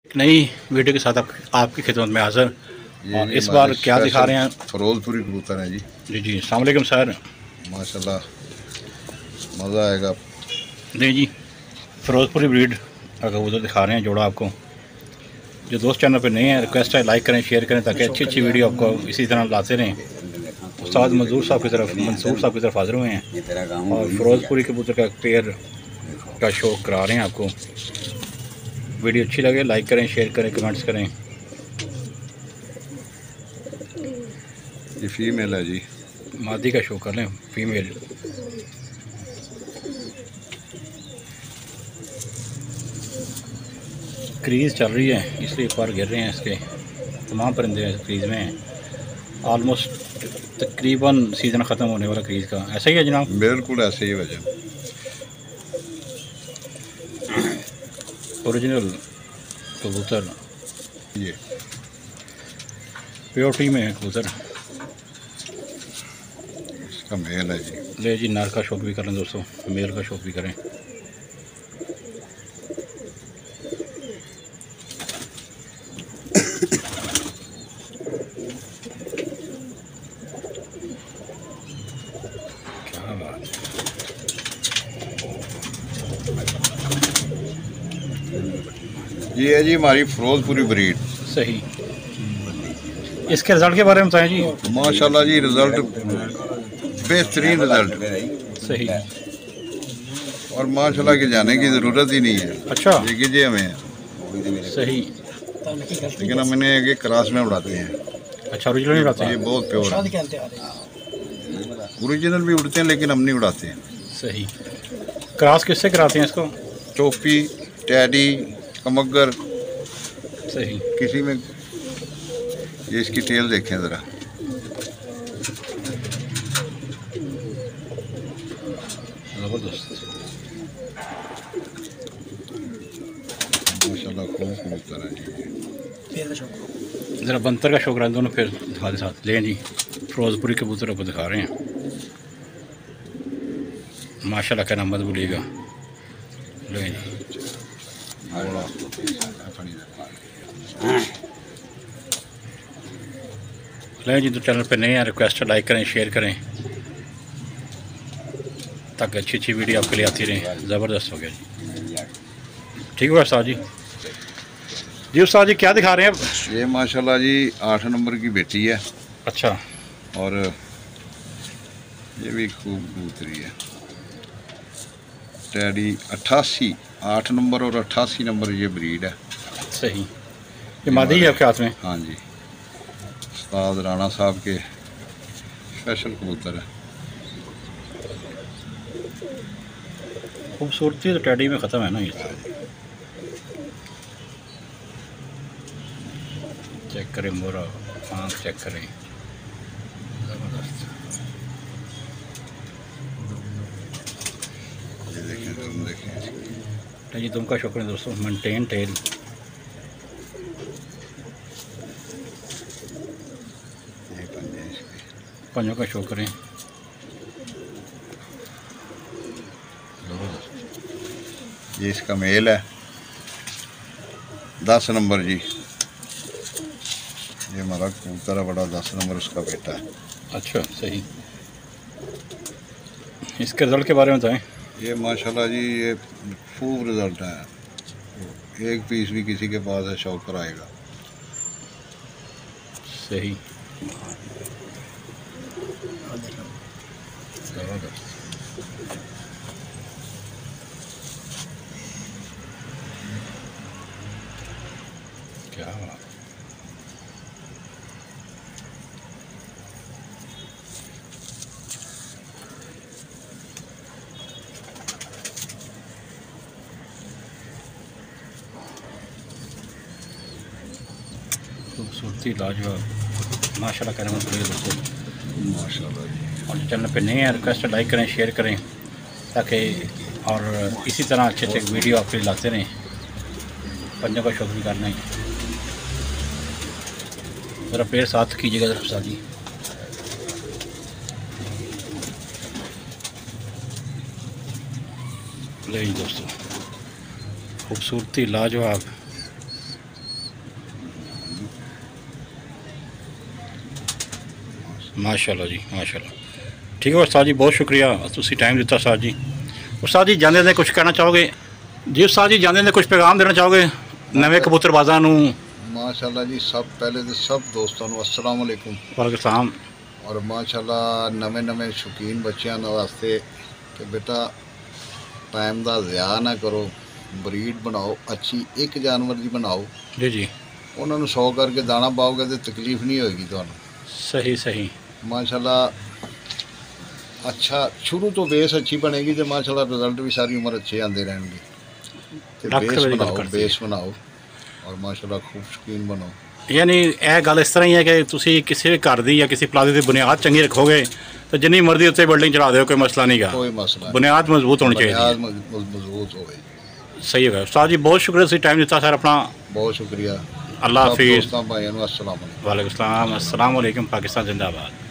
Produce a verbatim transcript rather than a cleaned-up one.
नई वीडियो के साथ आप, आपकी खिदमत में हाजिर। और इस बार क्या दिखा रहे हैं? फिरोजपुरी कबूतर हैं जी। जी जी, अस्सलाम वालेकुम सर। माशाल्लाह मज़ा आएगा। नहीं जी, फिरोजपुरी ब्रीड का कबूतर दिखा रहे हैं जोड़ा आपको। जो दोस्त चैनल पर नए हैं, रिक्वेस्ट है लाइक करें, शेयर करें ताकि अच्छी अच्छी वीडियो आपको इसी तरह लाते रहें। उस्ताद मंजूर साहब की तरफ मंसूर साहब की तरफ हाजिर हुए हैं और फिरोजपुरी कबूतर का पेयर का शो करा रहे हैं आपको। वीडियो अच्छी लगे लाइक करें, शेयर करें, कमेंट्स करें। ये फीमेल है जी। मादी का शो कर लें, फीमेल। क्रीज़ चल रही है इसलिए पर गिर रहे हैं। इसके तमाम परिंदे क्रीज़ में हैं। आलमोस्ट तकरीबन सीज़न ख़त्म होने वाला क्रीज़ का। ऐसा ही है जनाब? बिल्कुल ऐसे ही वजह। ओरिजिनल कबूतर ये प्योरिटी में है कबूतर। इसका मेल है जी। ले जी, नर का शौक भी करें दोस्तों, मेल का शौक भी करें। क्या बात है। ये है जी हमारी फिरोजपुरी ब्रीड। सही। इसके रिज़ल्ट के बारे में बताएं जी। माशाल्लाह जी, रिज़ल्ट बेहतरीन रिज़ल्ट। सही। और माशाल्लाह के जाने की ज़रूरत ही नहीं है। अच्छा, ये कीजिए हमें। सही। लेकिन हम इन्हें एक क्रास में उड़ाते हैं। अच्छा, ओरिजिनल नहीं उड़ाते ये हैं? बहुत प्योर है। ओरिजिनल भी उड़ते हैं लेकिन हम नहीं उड़ाते हैं। सही। क्रॉस किससे कराते हैं इसको? टोपी, टैडी, कमगर, सही। किसी में। ये इसकी टेल देखें ज़रा। ज़बरदस्त। माशाल्लाह खूब कबूतर है जी। ज़रा बंतर का शौक रहा दोनों फिर दिखा दे साथ। लें जी, फिरोजपुरी कबूतर आपको दिखा रहे हैं। माशाल्लाह का नाम मत भूलिएगा। लें जी। लें जी, तो चैनल पे नए हैं, रिक्वेस्ट है लाइक करें, शेयर करें ताकि अच्छी अच्छी वीडियो आपके लिए आती रहे। ज़बरदस्त हो गया जी। ठीक हुआ उस्ताद जी। जी उस्ताद जी, क्या दिखा रहे हैं अब? ये माशाल्लाह जी आठ नंबर की बेटी है। अच्छा। और ये भी खूब कबूतरी है। टैडी अट्ठासी, आठ नंबर और अट्ठासी नंबर ये ब्रीड है। सही। ये मादी है आपके हाथ में? हाँ जी, उस्ताद राणा साहब के स्पेशल कबूतर है। खूबसूरती तो टैडी में ख़त्म है ना। ये चेक करें, मोरा आँख चेक करें। ज़बरदस्त। ये देखें, तुम देखें जी, तुमका शुक्र है दोस्तों। मेंटेन टेल। ये पंजे इसके। पंजों का शो करें। ये इसका मेल है, दस नंबर जी। ये हमारा कबूतर है बड़ा, दस नंबर उसका बेटा है। अच्छा, सही। इसके रिज़ल्ट के बारे में बताएं। ये माशाल्लाह जी ये खूब रिज़ल्ट है। एक पीस भी किसी के पास है शौक पर आएगा। सही। ज़बरदस्त। क्या बात। खूबसूरती लाजवाब। माशाल्लाह करें मत भूलिए दोस्तों। माशाल्लाह जी। और जो चैनल पे नए हैं, रिक्वेस्ट है लाइक करें, शेयर करें ताकि और इसी तरह अच्छे अच्छे वीडियो आपके लिए लाते रहें। पंजों का शौक भी करना है। ज़रा पेड़ साथ कीजिएगा ज़रा उस्ताद जी। ले दोस्तों, खूबसूरती लाजवाब। माशाल्लाह जी माशाल्लाह। ठीक है उस्ताद जी, बहुत शुक्रिया तुसी टाइम दिता उस्ताद जी। उस्ताद जी जांदे ने कुछ कहना चाहोगे जी? उस्ताद जी जांदे ने कुछ पैगाम देना चाहोगे नवे कबूतरबाज़ां नूं? माशाल्लाह जी, सब पहले तो सब दोस्तों को अस्सलाम वालेकुम। वालेकुम सलाम। और माशाल्लाह नवे नवे शौकीन बच्चों वास्ते कि बेटा टाइम का ज़िया ना करो, ब्रीड बनाओ अच्छी, एक जानवर की बनाओ जी जी, उन्होंने सौ करके दाना पाओगे तो तकलीफ नहीं होगी तुहानू। सही सही माशाल्लाह अच्छा शुरू तो बेस अच्छी बनेगी तो माशाल्लाह रिजल्ट भी सारी उम्र अच्छे आते रहेंगे। तो लाख बेस रुपए दी गल बनाओ, करती बेस बनाओ और माशाल्लाह खूब शौकीन बनो। यानी यह गल इस तरह ही है कि तुसी किसी भी घर की या किसी प्लाजे की बुनियाद चंगी रखोगे तो जिन्नी मर्जी उत्ते बिल्डिंग चढ़ा दो, कोई मसला नहीं गा। कोई मसला नहीं, बुनियाद मजबूत होनी चाहिए। बुनियाद मजबूत हो गई। सही है उस्ताद जी, बहुत शुक्रिया तुसी टाइम दिता सर अपना। बहुत शुक्रिया। अल्लाह सब हाफिज़। दोस्तों भाइयों को अस्सलाम वालेकुम। वालेकुम सलाम। अस्सलाम वालेकुम। पाकिस्तान जिंदाबाद।